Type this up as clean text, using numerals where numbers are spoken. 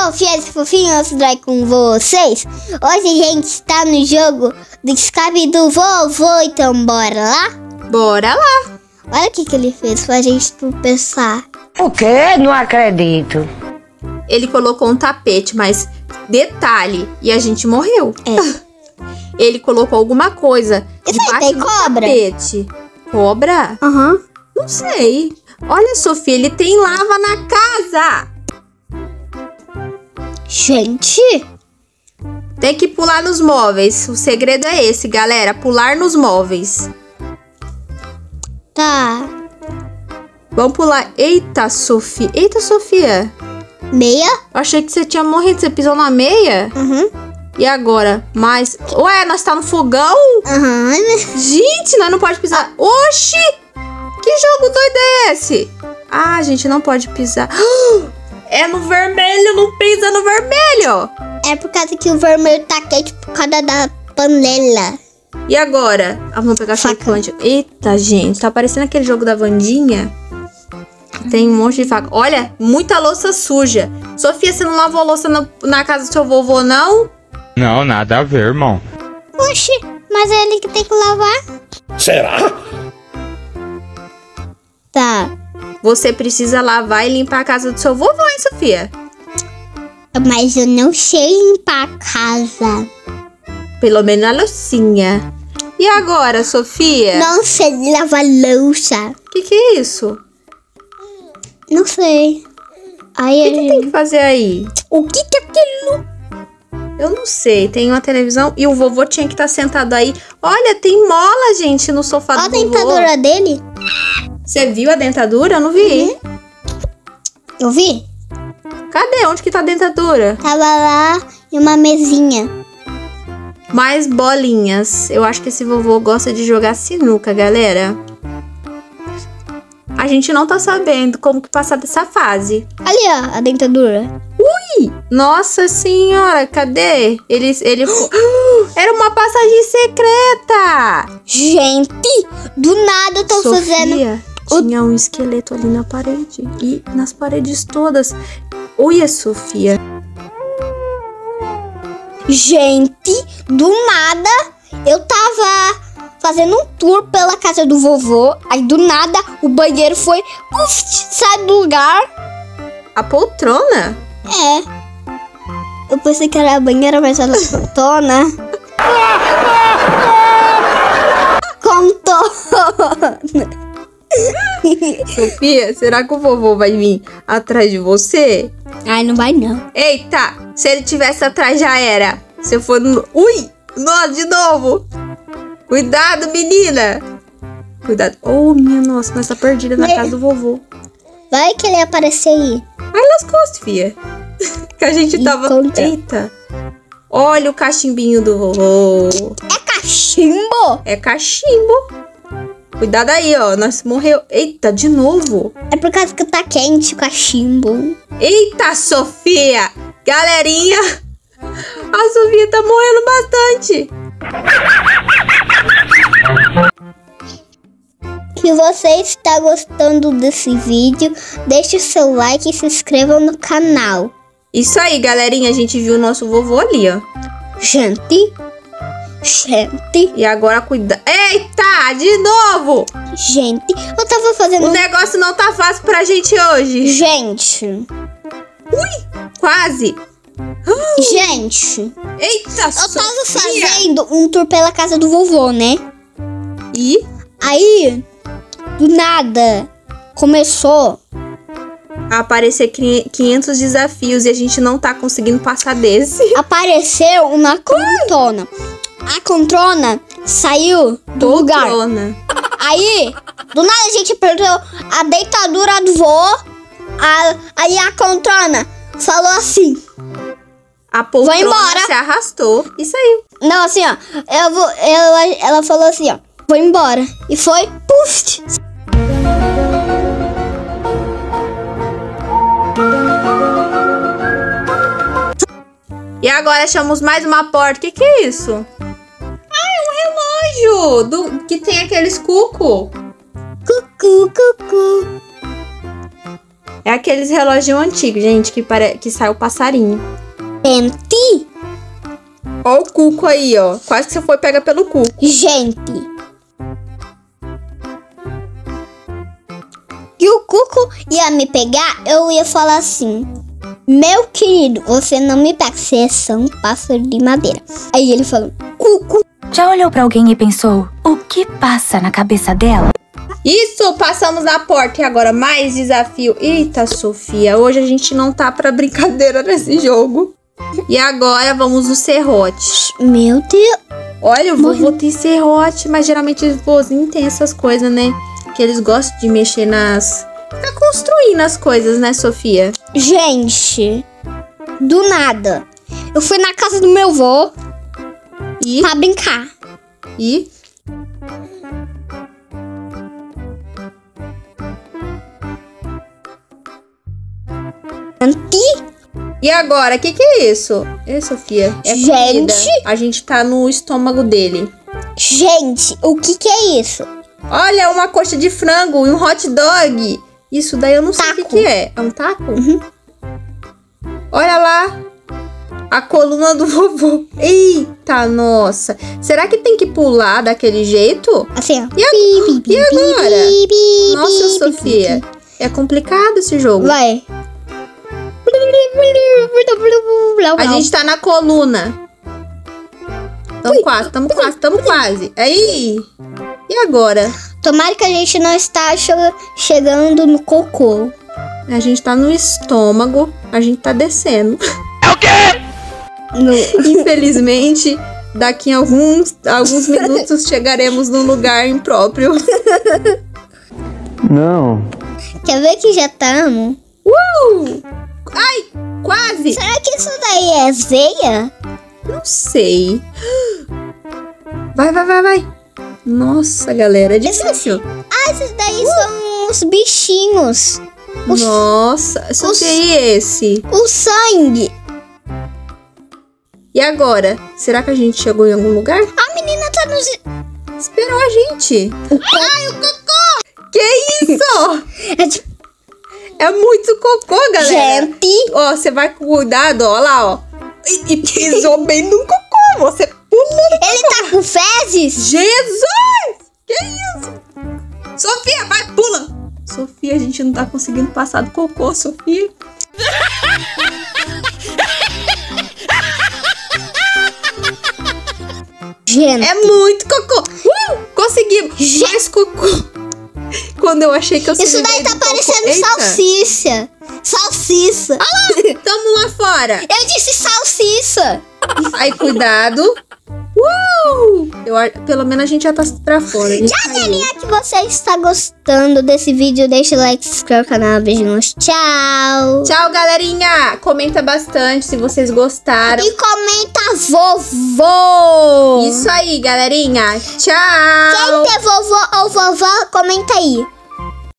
Fofinhas e fofinhos, tudo bem com vocês? Hoje a gente está no jogo do escape do vovô, então bora lá? Bora lá! Olha o que ele fez pra gente pensar. O quê? Não acredito. Ele colocou um tapete, mas detalhe, e a gente morreu. Ele colocou alguma coisa Isso aí tem cobra? Tapete. Cobra? Aham. Não sei. Olha, Sofia, ele tem lava na casa. Gente, Tem que pular nos móveis. O segredo é esse, galera. Pular nos móveis. tá. Vamos pular. Eita, Sofia. Eita, Sofia. Meia? Eu achei que você tinha morrido. Você pisou na meia? Uhum. E agora? Mas... Ué, nós tá no fogão? Aham. Gente, nós não pode pisar. Oxi! Que jogo doido é esse? Ah, a gente não pode pisar. É no vermelho, não pisa no vermelho. É por causa que o vermelho tá quente por causa da panela. E agora? Ah, vamos pegar a Faca. faca. Eita, gente, tá parecendo aquele jogo da Wandinha. Tem um monte de faca. Olha, muita louça suja. Sofia, você não lavou a louça na casa do seu vovô, não? Não, nada a ver, irmão. Oxi, mas é ele que tem que lavar? Será? Tá. Você precisa lavar e limpar a casa do seu vovô, hein, Sofia? Mas eu não sei limpar a casa. Pelo menos a loucinha. E agora, Sofia? Não sei lavar louça. O que é isso? Não sei. Aí O que tem que fazer aí? O que é aquilo? Eu não sei. Tem uma televisão e o vovô tinha que estar sentado aí. Olha, tem mola, gente, no sofá Olha a do vovô. dentadura dele. Você viu a dentadura? Eu não vi. Eu vi. Cadê? Onde que tá a dentadura? Tava lá em uma mesinha. Mais bolinhas. Eu acho que esse vovô gosta de jogar sinuca, galera. A gente não tá sabendo como que passar dessa fase. Ali, ó, a dentadura. Ui! Nossa senhora, cadê? Ele... Era uma passagem secreta! Gente, do nada eu tô fazendo... Sofia, tinha um esqueleto ali na parede. E nas paredes todas. Olha, Sofia. Gente, do nada eu tava fazendo um tour pela casa do vovô. Aí do nada o banheiro foi... sai do lugar. A poltrona? É. Eu pensei que era a banheira, mas ela contona. Contona. Sofia, será que o vovô vai vir atrás de você? Ai, não vai não. Eita, se ele tivesse atrás já era. Se eu for no... Ui, nossa, de novo. Cuidado, menina. Cuidado. Oh, minha nossa, nós tá perdida na casa do vovô. Vai que ele aparecer aí. Ai, lascou, Sofia. Que a gente tava... Encontra. Eita. Olha o cachimbinho do vovô. É cachimbo? É cachimbo. Cuidado aí, ó. Nós morreu. Eita, de novo. É por causa que tá quente o cachimbo. Eita, Sofia. Galerinha. A Sofia tá morrendo bastante. Se você está gostando desse vídeo, deixe o seu like e se inscreva no canal. Isso aí, galerinha. A gente viu o nosso vovô ali, ó. Gente. E agora cuida... Eita, de novo. Gente, eu tava fazendo... O negócio não tá fácil pra gente hoje. Gente. Quase. Gente. Eita, Eu tava Sofia. fazendo um tour pela casa do vovô, né? E... Aí, do nada, começou... a aparecer 500 desafios e a gente não tá conseguindo passar desse. Apareceu uma controna. A controna saiu do lugar. Poltrona. Aí, do nada a gente perdeu a deitadura do vô. Aí a controna falou assim. A poltrona embora. se arrastou e saiu. Não, assim, ó. Ela falou assim, ó. Vou embora. E foi, puf. E agora achamos mais uma porta. Que é isso? Ah, é um relógio que tem aqueles cuco. Cucu, cucu. É aqueles relógios antigos, gente, que sai o passarinho. Gente, Ó o cuco aí, ó. Quase que você foi pega pelo cuco. gente. E o Cuco ia me pegar, eu ia falar assim: meu querido, você não me pega, você é só um pássaro de madeira. Aí ele falou: Cuco. Já olhou pra alguém e pensou, o que passa na cabeça dela? Isso, passamos na porta. E agora, mais desafio. Eita, Sofia, hoje a gente não tá pra brincadeira nesse jogo. E agora, vamos no serrote. Meu Deus. Olha, o vovô tem serrote, mas geralmente os vozinhos têm essas coisas, né? Que eles gostam de mexer ficar construindo as coisas, né, Sofia? Gente, do nada, eu fui na casa do meu avô E? pra brincar. E? E agora, o que é isso? Sofia, é comida. Gente. A gente tá no estômago dele. Gente, o que é isso? Olha, uma coxa de frango e um hot dog. Isso daí eu não sei o Taco. que é. É um taco? Olha lá. A coluna do vovô. Eita, nossa. Será que tem que pular daquele jeito? Assim, ó. E agora? Nossa, Sofia. É complicado esse jogo. Vai. A gente tá na coluna. Tamo quase. Aí. E agora? Tomara que a gente não está chegando no cocô. A gente tá no estômago. A gente tá descendo. Infelizmente, daqui a alguns minutos chegaremos num lugar impróprio. Não. Quer ver que já estamos? Ai, quase! Será que isso daí é veia? Não sei. Vai. Nossa, galera, é difícil. Ah, esses daí são os bichinhos. Nossa, Sofia, e esse? O sangue. E agora? Será que a gente chegou em algum lugar? A menina tá nos... Esperou a gente. Ai, o cocô! Que isso? É tipo, É muito cocô, galera. gente. Ó, você vai com cuidado, ó lá, ó. E pisou bem no cocô. Você pulou. Ele tá com fezes? Jesus! Que isso? Sofia, vai, pula. Sofia, a gente não tá conseguindo passar do cocô, Sofia. Gente. É muito cocô. Conseguimos. Mais cocô. Quando eu achei que eu Isso daí tá parecendo salsicha. Salsicha. Tamo lá fora. Eu disse salsicha. Aí, cuidado. Pelo menos a gente já tá pra fora. Já galerinha, que você está gostando desse vídeo, deixa o like, se inscreve no canal. Beijinhos, tchau. Tchau, galerinha. Comenta bastante se vocês gostaram. E comenta vovô. Isso aí, galerinha. Tchau. Quem tem vovô ou vovó, comenta aí.